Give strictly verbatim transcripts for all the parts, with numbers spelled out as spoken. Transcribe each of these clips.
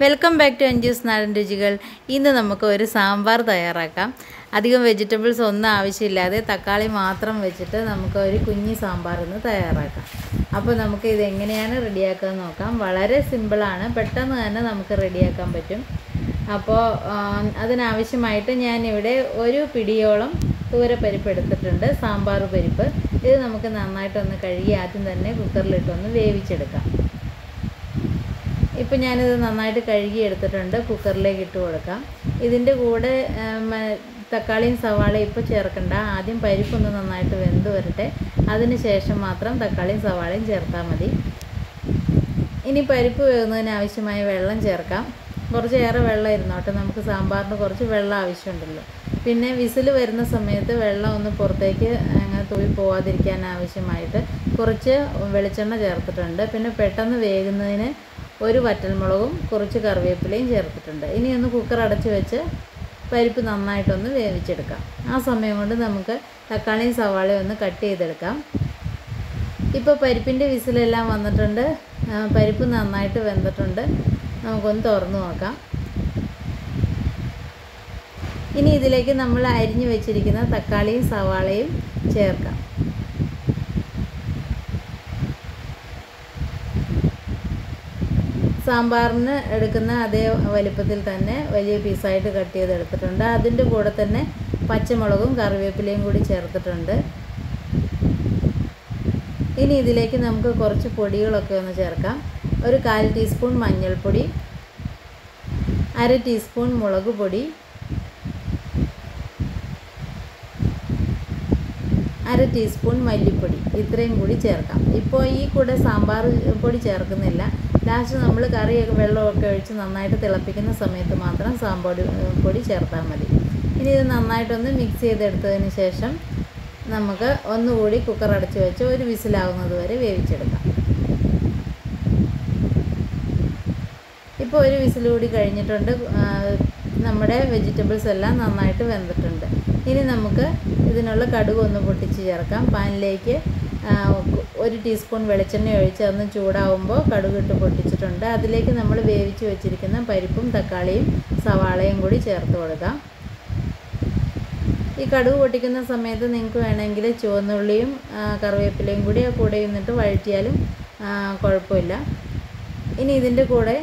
Welcome back to Anju's Nadan രുചികൾ. ഇന്ന് നമുക്ക് ഒരു സാമ്പാർ തയ്യാറാക്കാം. അധികം വെജിറ്റബിൾസ് ഒന്നും ആവശ്യമില്ലാതെ തക്കാളി മാത്രം വെച്ചിട്ട് നമുക്ക് ഒരു കുഞ്ഞി സാമ്പാർ ഇന്ന് തയ്യാറാക്കാം. അപ്പോൾ നമുക്ക് ഇത് എങ്ങനെയാണ് റെഡിയാക്കുക നോക്കാം. വളരെ സിമ്പിളാണ്, പെട്ടെന്ന് തന്നെ നമുക്ക് റെഡിയാക്കാൻ പറ്റും. അപ്പോൾ അതിനാവശ്യമായിട്ട് ഞാനിവിടെ ഒരു പിടിയോളം തൂരപ്പരിപ്പ് എടുത്തിട്ടുണ്ട്, സാമ്പാർ പരിപ്പ്. ഇത് നമുക്ക് നന്നായിട്ടൊന്ന് കഴുകി ആദ്യം തന്നെ കുക്കറിലിട്ടൊന്ന് വേവിച്ചെടുക്കാം. ഇപ്പോൾ ഞാനിത് നന്നായിട്ട് കഴുകി എടുത്തിട്ടുണ്ട്, കുക്കറിലേക്ക് ഇട്ട് കൊടുക്കാം. ഇതിൻ്റെ കൂടെ തക്കാളിയും സവാളയും ഇപ്പോൾ ചേർക്കണ്ട, ആദ്യം പരിപ്പൊന്ന് നന്നായിട്ട് വെന്ത് വരട്ടെ, അതിന് ശേഷം മാത്രം തക്കാളിയും സവാളയും ചേർത്താൽ മതി. ഇനി പരിപ്പ് വേകുന്നതിന് ആവശ്യമായ വെള്ളം ചേർക്കാം. കുറച്ചേറെ വെള്ളം ഇരുന്നോട്ടെ, നമുക്ക് സാമ്പാറിന് കുറച്ച് വെള്ളം ആവശ്യമുണ്ടല്ലോ. പിന്നെ വിസിൽ വരുന്ന സമയത്ത് വെള്ളം ഒന്ന് പുറത്തേക്ക് അങ്ങനെ തൂവി പോവാതിരിക്കാൻ ആവശ്യമായിട്ട് കുറച്ച് വെളിച്ചെണ്ണ ചേർത്തിട്ടുണ്ട്. പിന്നെ പെട്ടെന്ന് വേകുന്നതിന് ഒരു വറ്റൽമുളകും കുറച്ച് കറിവേപ്പിലയും ചേർത്തിട്ടുണ്ട്. ഇനി ഒന്ന് കുക്കർ അടച്ച് വെച്ച് പരിപ്പ് നന്നായിട്ടൊന്ന് വേവിച്ചെടുക്കാം. ആ സമയം കൊണ്ട് നമുക്ക് തക്കാളിയും സവാളയും ഒന്ന് കട്ട് ചെയ്തെടുക്കാം. ഇപ്പോൾ പരിപ്പിൻ്റെ വിസിലെല്ലാം വന്നിട്ടുണ്ട്, പരിപ്പ് നന്നായിട്ട് വെന്തിട്ടുണ്ട്. നമുക്കൊന്ന് തുറന്നു നോക്കാം. ഇനി ഇതിലേക്ക് നമ്മൾ അരിഞ്ഞു വെച്ചിരിക്കുന്ന തക്കാളിയും സവാളയും ചേർക്കാം. സാമ്പാറിന് എടുക്കുന്ന അതേ വലിപ്പത്തിൽ തന്നെ വലിയ പീസായിട്ട് കട്ട് ചെയ്തെടുത്തിട്ടുണ്ട്. അതിൻ്റെ കൂടെ തന്നെ പച്ചമുളകും കറിവേപ്പിലയും കൂടി ചേർത്തിട്ടുണ്ട്. ഇനി ഇതിലേക്ക് നമുക്ക് കുറച്ച് പൊടികളൊക്കെ ഒന്ന് ചേർക്കാം. ഒരു കാൽ ടീസ്പൂൺ മഞ്ഞൾപ്പൊടി, അര ടീസ്പൂൺ മുളക് പൊടി, അര ടീസ്പൂൺ മല്ലിപ്പൊടി, ഇത്രയും കൂടി ചേർക്കാം. ഇപ്പോൾ ഈ കൂടെ സാമ്പാർ പൊടി ചേർക്കുന്നില്ല. ലാസ്റ്റ് നമ്മൾ കറിയൊക്കെ വെള്ളമൊക്കെ ഒഴിച്ച് നന്നായിട്ട് തിളപ്പിക്കുന്ന സമയത്ത് മാത്രം സാമ്പാർ പൊടി ചേർത്താൽ മതി. ഇനി ഇത് നന്നായിട്ടൊന്ന് മിക്സ് ചെയ്തെടുത്തതിന് ശേഷം നമുക്ക് ഒന്നുകൂടി കുക്കർ അടച്ച് വെച്ച് ഒരു വിസിലാവുന്നത് വരെ വേവിച്ചെടുക്കാം. ഇപ്പോൾ ഒരു വിസിൽ കൂടി കഴിഞ്ഞിട്ടുണ്ട്. നമ്മുടെ വെജിറ്റബിൾസ് എല്ലാം നന്നായിട്ട് വെന്തിട്ടുണ്ട്. ഇനി നമുക്ക് ഇതിനുള്ള കടുക് ഒന്ന് പൊട്ടിച്ച് ചേർക്കാം. പാനിലേക്ക് ഒരു ടീസ്പൂൺ വെളിച്ചെണ്ണ ഒഴിച്ച് അതൊന്ന് ചൂടാവുമ്പോൾ കടുകിട്ട് പൊട്ടിച്ചിട്ടുണ്ട്. അതിലേക്ക് നമ്മൾ വേവിച്ച് വെച്ചിരിക്കുന്ന പരിപ്പും തക്കാളിയും സവാളയും കൂടി ചേർത്ത് കൊടുക്കാം. ഈ കടുക് പൊട്ടിക്കുന്ന സമയത്ത് നിങ്ങൾക്ക് വേണമെങ്കിൽ ചുവന്നുള്ളിയും കറിവേപ്പിലയും കൂടി കൂടെ നിന്നിട്ട് വഴറ്റിയാലും കുഴപ്പമില്ല. ഇനി ഇതിൻ്റെ കൂടെ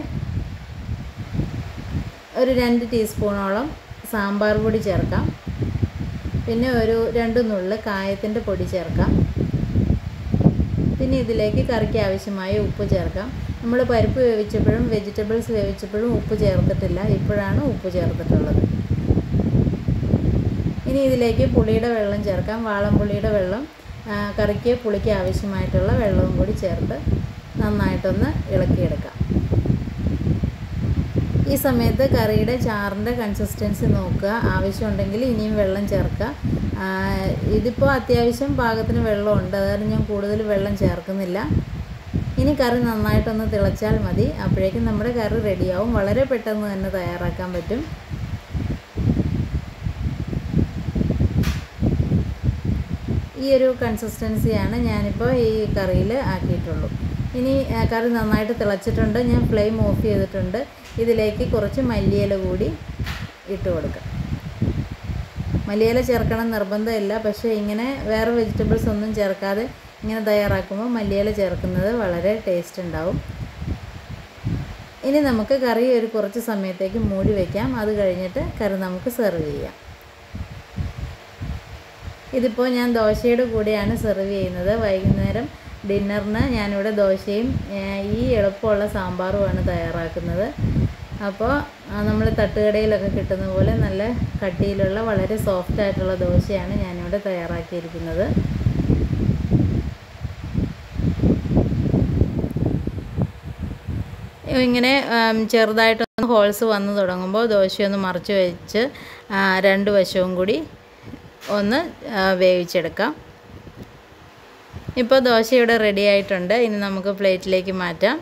ഒരു രണ്ട് ടീസ്പൂണോളം സാമ്പാർ പൊടി ചേർക്കാം. പിന്നെ ഒരു രണ്ട് നുള്ള് കായത്തിൻ്റെ പൊടി ചേർക്കാം. പിന്നെ ഇതിലേക്ക് കറിക്ക് ആവശ്യമായ ഉപ്പ് ചേർക്കാം. നമ്മൾ പരിപ്പ് വേവിച്ചപ്പോഴും വെജിറ്റബിൾസ് വേവിച്ചപ്പോഴും ഉപ്പ് ചേർത്തിട്ടില്ല, ഇപ്പോഴാണ് ഉപ്പ് ചേർത്തിട്ടുള്ളത്. ഇനി ഇതിലേക്ക് പുളിയുടെ വെള്ളം ചേർക്കാം. വാളംപുളിയുടെ വെള്ളം, കറിക്ക് പുളിക്ക് ആവശ്യമായിട്ടുള്ള വെള്ളവും കൂടി ചേർത്ത് നന്നായിട്ടൊന്ന് ഇളക്കിയെടുക്കാം. ഈ സമയത്ത് കറിയുടെ ചാറിൻ്റെ കൺസിസ്റ്റൻസി നോക്കുക, ആവശ്യമുണ്ടെങ്കിൽ ഇനിയും വെള്ളം ചേർക്കുക. ഇതിപ്പോൾ അത്യാവശ്യം പാകത്തിന് വെള്ളമുണ്ട്, അതായത് ഞാൻ കൂടുതൽ വെള്ളം ചേർക്കുന്നില്ല. ഇനി കറി നന്നായിട്ടൊന്ന് തിളച്ചാൽ മതി, അപ്പോഴേക്കും നമ്മുടെ കറി റെഡിയാവും. വളരെ പെട്ടെന്ന് തന്നെ തയ്യാറാക്കാൻ പറ്റും. ഈ ഒരു കൺസിസ്റ്റൻസിയാണ് ഞാനിപ്പോൾ ഈ കറിയിൽ ആക്കിയിട്ടുള്ളൂ. ഇനി കറി നന്നായിട്ട് തിളച്ചിട്ടുണ്ട്, ഞാൻ ഫ്ലെയിം ഓഫ് ചെയ്തിട്ടുണ്ട്. ഇതിലേക്ക് കുറച്ച് മല്ലിയില കൂടി ഇട്ട് കൊടുക്കാം. മല്ലിയില ചേർക്കണം നിർബന്ധമില്ല, പക്ഷേ ഇങ്ങനെ വേറെ വെജിറ്റബിൾസ് ഒന്നും ചേർക്കാതെ ഇങ്ങനെ തയ്യാറാക്കുമ്പോൾ മല്ലിയില ചേർക്കുന്നത് വളരെ ടേസ്റ്റ് ഉണ്ടാവും. ഇനി നമുക്ക് കറി ഒരു കുറച്ച് സമയത്തേക്ക് മൂടി വയ്ക്കാം. അത് കഴിഞ്ഞിട്ട് കറി നമുക്ക് സെർവ് ചെയ്യാം. ഇതിപ്പോൾ ഞാൻ ദോശയുടെ കൂടെയാണ് സെർവ് ചെയ്യുന്നത്. വൈകുന്നേരം ഡിന്നറിന് ഞാനിവിടെ ദോശയും ഈ എളുപ്പമുള്ള സാമ്പാറുമാണ് തയ്യാറാക്കുന്നത്. അപ്പോൾ നമ്മൾ തട്ടുകടയിലൊക്കെ കിട്ടുന്ന പോലെ നല്ല കട്ടിയിലുള്ള വളരെ സോഫ്റ്റ് ആയിട്ടുള്ള ദോശയാണ് ഞാനിവിടെ തയ്യാറാക്കിയിരിക്കുന്നത്. ഇങ്ങനെ ചെറുതായിട്ടൊന്ന് ഹോൾസ് വന്ന് തുടങ്ങുമ്പോൾ ദോശയൊന്ന് മറിച്ച് വെച്ച് രണ്ട് വശവും കൂടി ഒന്ന് വേവിച്ചെടുക്കാം. ഇപ്പോൾ ദോശ ഇവിടെ റെഡി ആയിട്ടുണ്ട്. ഇനി നമുക്ക് പ്ലേറ്റിലേക്ക് മാറ്റാം.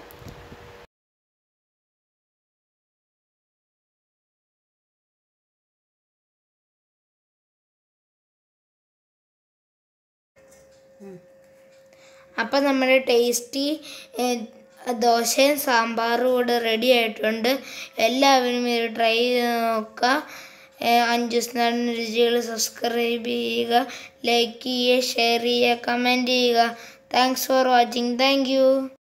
അപ്പോൾ നമ്മുടെ ടേസ്റ്റി ദോശയും സാമ്പാറും ഇവിടെ റെഡി ആയിട്ടുണ്ട്. എല്ലാവരും ഇത് ട്രൈ ചെയ്ത് നോക്കുക. അഞ്ജൂസ് നാടൻ രുചികൾ സബ്സ്ക്രൈബ് ചെയ്യുക, ലൈക്ക് ചെയ്യുക, ഷെയർ ചെയ്യുക, കമൻറ്റ് ചെയ്യുക. Thanks for watching. Thank U.